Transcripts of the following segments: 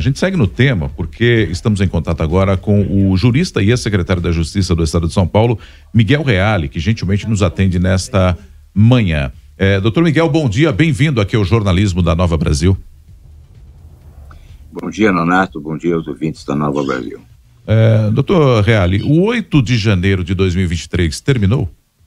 A gente segue no tema porque estamos em contato agora com o jurista e ex-secretário da Justiça do Estado de São Paulo, Miguel Reale, que gentilmente nos atende nesta manhã. Doutor Miguel, bom dia, bem-vindo aqui ao Jornalismo da Nova Brasil. Bom dia, Nonato, bom dia aos ouvintes da Nova Brasil. Doutor Reale, o 8 de janeiro de 2023 terminou?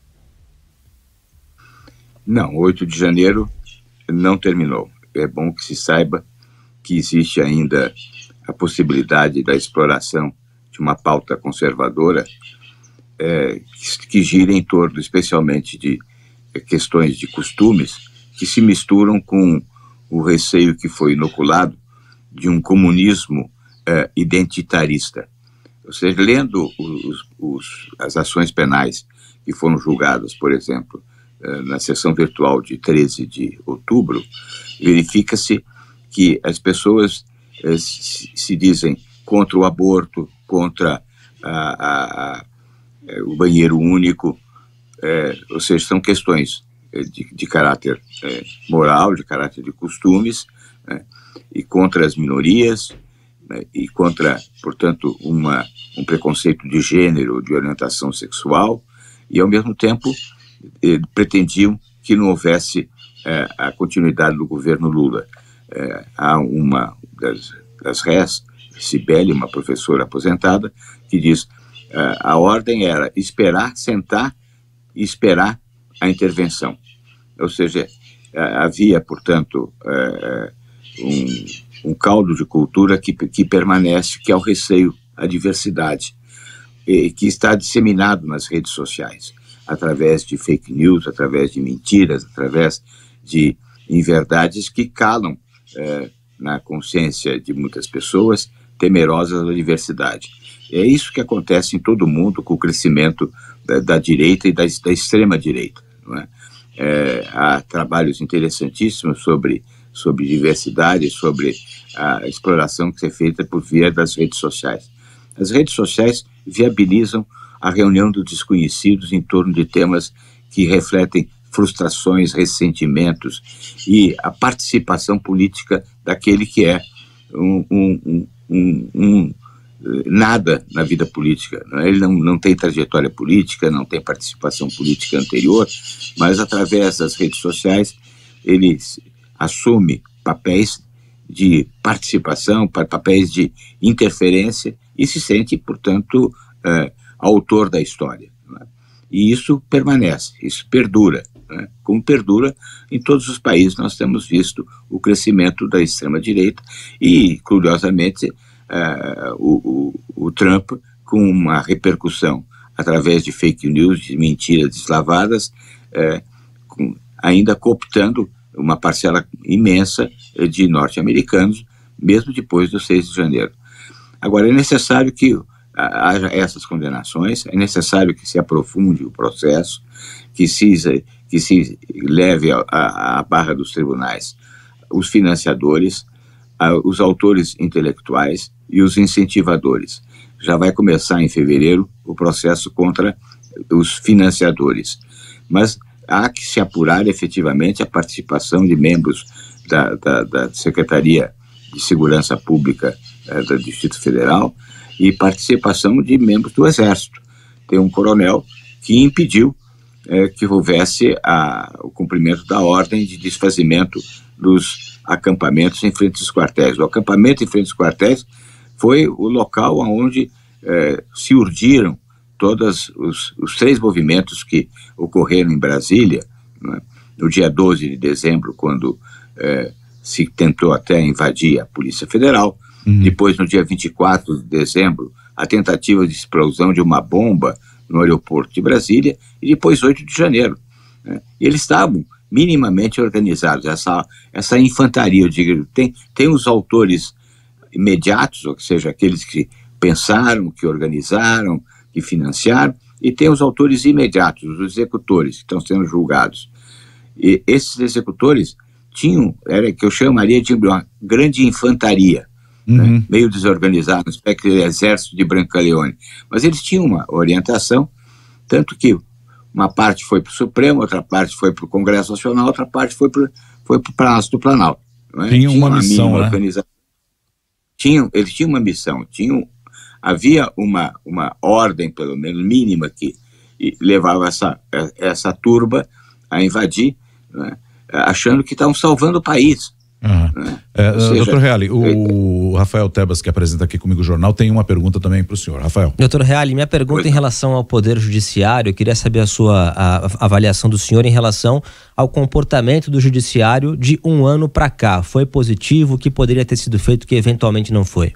Não, 8 de janeiro não terminou. É bom que se saiba que existe ainda a possibilidade da exploração de uma pauta conservadora que gira em torno especialmente de questões de costumes que se misturam com o receio que foi inoculado de um comunismo identitarista. Ou seja, lendo as ações penais que foram julgadas, por exemplo, na sessão virtual de 13 de outubro, verifica-se que as pessoas se dizem contra o aborto, contra o banheiro único, ou seja, são questões de caráter moral, de caráter de costumes, e contra as minorias, e contra, portanto, um preconceito de gênero, de orientação sexual, e ao mesmo tempo pretendiam que não houvesse a continuidade do governo Lula. Há uma das réis, Cibele, uma professora aposentada, que diz a ordem era esperar, sentar e esperar a intervenção. Ou seja, havia, portanto, um caldo de cultura que permanece, que é o receio, a diversidade, que está disseminado nas redes sociais, através de fake news, através de mentiras, através de inverdades que calam na consciência de muitas pessoas temerosas da diversidade. É isso que acontece em todo o mundo com o crescimento da direita e da extrema-direita. Não é? Há trabalhos interessantíssimos sobre diversidade, sobre a exploração que é feita por via das redes sociais. As redes sociais viabilizam a reunião dos desconhecidos em torno de temas que refletem frustrações, ressentimentos e a participação política daquele que é nada na vida política. Não é? Ele não tem trajetória política, não tem participação política anterior, mas através das redes sociais ele assume papéis de participação, papéis de interferência e se sente, portanto, autor da história. Não é? E isso permanece, isso perdura. Né? Como perdura em todos os países, nós temos visto o crescimento da extrema-direita e, curiosamente, o Trump, com uma repercussão através de fake news, de mentiras deslavadas, ainda cooptando uma parcela imensa de norte-americanos, mesmo depois do 6 de janeiro. Agora, é necessário que haja essas condenações, é necessário que se aprofunde o processo, que se leve à barra dos tribunais os financiadores, os autores intelectuais e os incentivadores. Já vai começar em fevereiro o processo contra os financiadores, mas há que se apurar efetivamente a participação de membros da Secretaria de Segurança Pública do Distrito Federal e participação de membros do Exército. Tem um coronel que impediu que houvesse o cumprimento da ordem de desfazimento dos acampamentos em frente aos quartéis. O acampamento em frente aos quartéis foi o local onde se urdiram todos os 3 movimentos que ocorreram em Brasília, né, no dia 12 de dezembro, quando se tentou até invadir a Polícia Federal, depois no dia 24 de dezembro, a tentativa de explosão de uma bomba no aeroporto de Brasília, e depois 8 de janeiro. Né, e eles estavam minimamente organizados, essa infantaria, eu digo, tem os autores imediatos, ou seja, aqueles que pensaram, que organizaram, que financiaram, e tem os autores imediatos, os executores, que estão sendo julgados. E esses executores tinham, que eu chamaria de uma grande infantaria, né, meio desorganizado, aquele exército de Brancaleone. Mas eles tinham uma orientação, tanto que uma parte foi para o Supremo, outra parte foi para o Congresso Nacional, outra parte foi para o Palácio do Planalto. Não é? Tinha uma missão, né? eles tinham uma missão, havia uma ordem, pelo menos mínima, que levava essa turba a invadir, né, achando que estavam salvando o país. Né? Doutor Reale, o Rafael Tebas, que apresenta aqui comigo o jornal, tem uma pergunta também para o senhor. Rafael. Doutor Reale, minha pergunta em relação ao Poder Judiciário, eu queria saber a avaliação do senhor em relação ao comportamento do Judiciário de um ano para cá. Foi positivo? O que poderia ter sido feito que eventualmente não foi?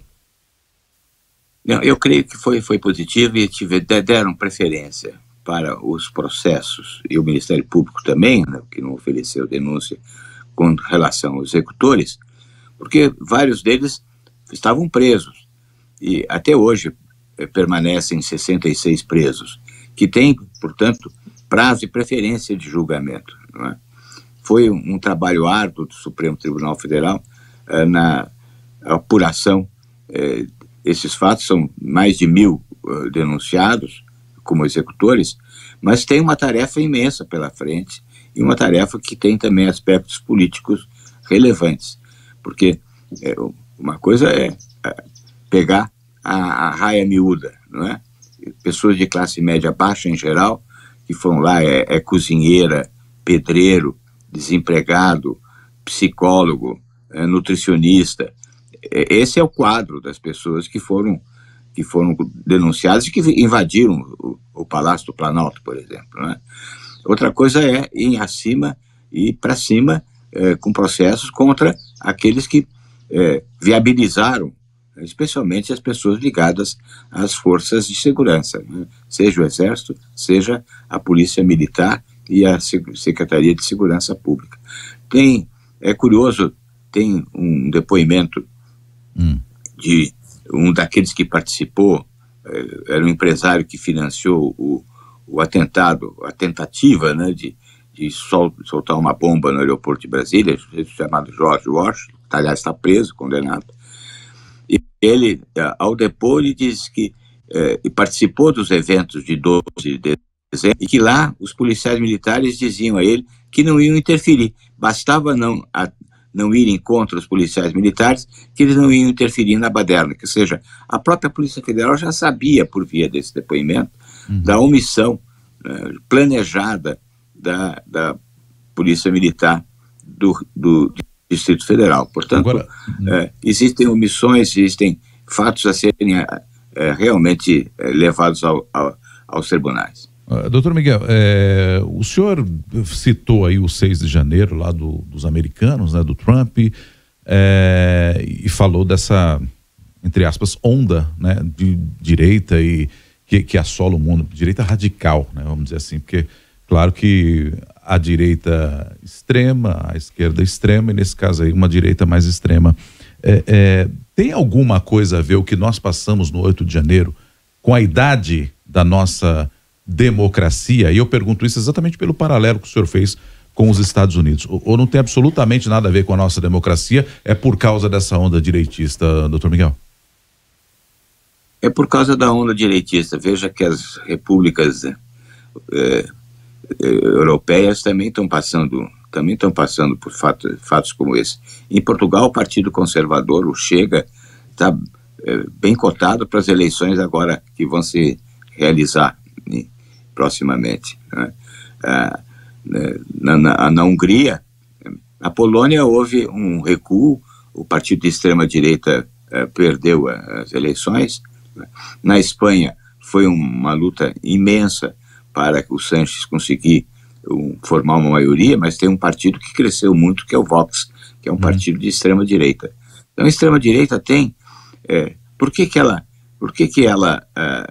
Não, eu creio que foi positivo e deram preferência para os processos, e o Ministério Público também, né, que não ofereceu denúncia com relação aos executores, porque vários deles estavam presos e até hoje permanecem 66 presos, que têm, portanto, prazo de preferência de julgamento. Não é? Foi um trabalho árduo do Supremo Tribunal Federal na apuração. Esses fatos são mais de 1.000 denunciados como executores, mas tem uma tarefa imensa pela frente, e uma tarefa que tem também aspectos políticos relevantes, porque uma coisa é pegar a raia miúda, não é? Pessoas de classe média baixa em geral, que foram lá, cozinheira, pedreiro, desempregado, psicólogo, nutricionista. Esse é o quadro das pessoas que foram denunciadas e que invadiram o Palácio do Planalto, por exemplo, não é? Outra coisa é ir acima e para cima com processos contra aqueles que viabilizaram, especialmente as pessoas ligadas às forças de segurança, né? Seja o Exército, seja a Polícia Militar e a Secretaria de Segurança Pública. É curioso, tem um depoimento de um daqueles que participou, era um empresário que financiou o atentado, a tentativa, né, de soltar uma bomba no aeroporto de Brasília, chamado George Washington, que aliás está preso, condenado. E ele, ao depor, ele diz que participou dos eventos de 12 de dezembro e que lá os policiais militares diziam a ele que não iam interferir, bastava não irem contra os policiais militares, que eles não iam interferir na baderna, que seja, a própria Polícia Federal já sabia, por via desse depoimento, da omissão planejada da Polícia Militar do Distrito Federal. Portanto, agora, existem omissões, existem fatos a serem realmente levados aos tribunais. Doutor Miguel, o senhor citou aí o 6 de janeiro lá dos americanos, né, do Trump, e falou dessa, entre aspas, onda, né, de direita e que assola o mundo, direita radical, né, vamos dizer assim, porque claro que a direita extrema, a esquerda extrema, e nesse caso aí uma direita mais extrema. Tem alguma coisa a ver o que nós passamos no 8 de janeiro com a idade da nossa democracia? E eu pergunto isso exatamente pelo paralelo que o senhor fez com os Estados Unidos. Ou não tem absolutamente nada a ver com a nossa democracia, é por causa dessa onda direitista, doutor Miguel? É por causa da onda direitista. Veja que as repúblicas europeias também estão passando por fatos como esse. Em Portugal, o Partido Conservador, o Chega, está bem cotado para as eleições agora que vão se realizar proximamente, né? Na Hungria, na Polônia houve um recuo, o partido de extrema-direita perdeu as eleições. Na Espanha foi uma luta imensa para o Sánchez conseguir formar uma maioria, mas tem um partido que cresceu muito, que é o Vox, que é um partido de extrema-direita. Então a extrema-direita tem... Por que ela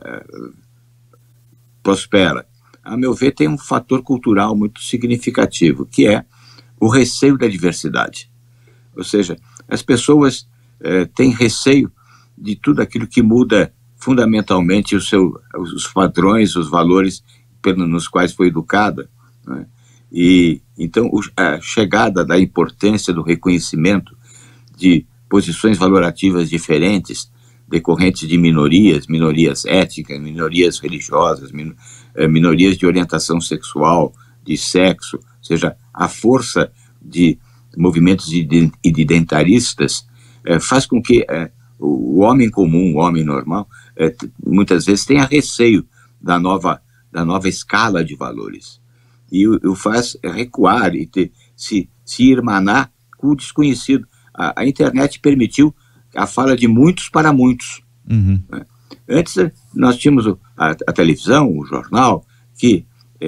prospera? A meu ver, tem um fator cultural muito significativo, que é o receio da diversidade. Ou seja, as pessoas têm receio de tudo aquilo que muda fundamentalmente os padrões, os valores nos quais foi educada, né? E então a chegada da importância do reconhecimento de posições valorativas diferentes, decorrentes de minorias étnicas, minorias religiosas, minorias de orientação sexual, de sexo, ou seja, a força de movimentos identitaristas faz com que o homem comum, o homem normal, muitas vezes tem receio da nova escala de valores. E o faz recuar e se irmanar com o desconhecido. A internet permitiu a fala de muitos para muitos. Uhum. Né? Antes nós tínhamos a televisão, o jornal, que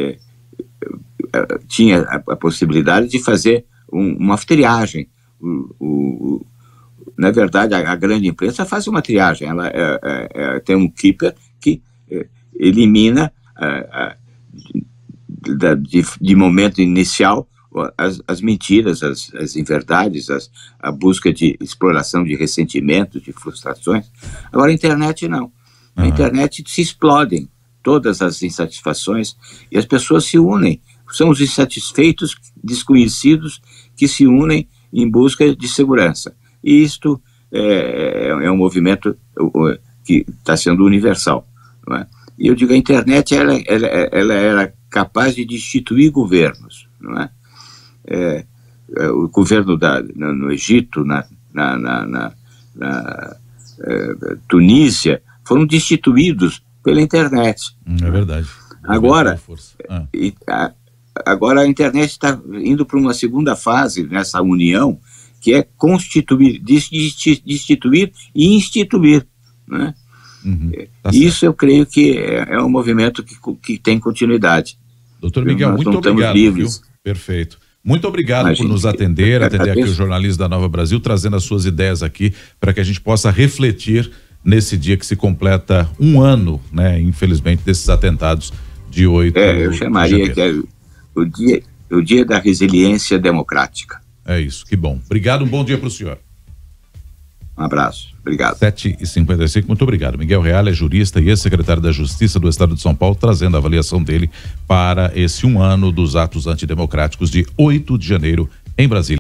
tinha a possibilidade de fazer uma triagem. Na verdade, a grande imprensa faz uma triagem. Ela tem um keeper que elimina de momento inicial as mentiras, as inverdades, a busca de exploração de ressentimentos, de frustrações. Agora a internet não. Na internet se explodem todas as insatisfações e as pessoas se unem. São os insatisfeitos, desconhecidos, que se unem em busca de segurança. E isto é um movimento que está sendo universal. Não é? E eu digo, a internet ela era capaz de destituir governos. Não é? O governo no Egito, na Tunísia, foram destituídos pela internet. É verdade. Agora a internet está indo para uma segunda fase nessa união, que é constituir, destituir e instituir. Né? Tá Isso eu creio que é um movimento que tem continuidade. Doutor Miguel, muito obrigado. Viu? Perfeito. Muito obrigado por nos atender aqui o jornalista da Nova Brasil, trazendo as suas ideias aqui para que a gente possa refletir nesse dia que se completa um ano, né, infelizmente, desses atentados de 8 de janeiro. Eu chamaria que é o dia da resiliência democrática. É isso, que bom. Obrigado, um bom dia para o senhor. Um abraço, obrigado. 7h55, muito obrigado. Miguel Reale é jurista e ex-secretário da Justiça do Estado de São Paulo, trazendo a avaliação dele para esse um ano dos atos antidemocráticos de 8 de janeiro em Brasília.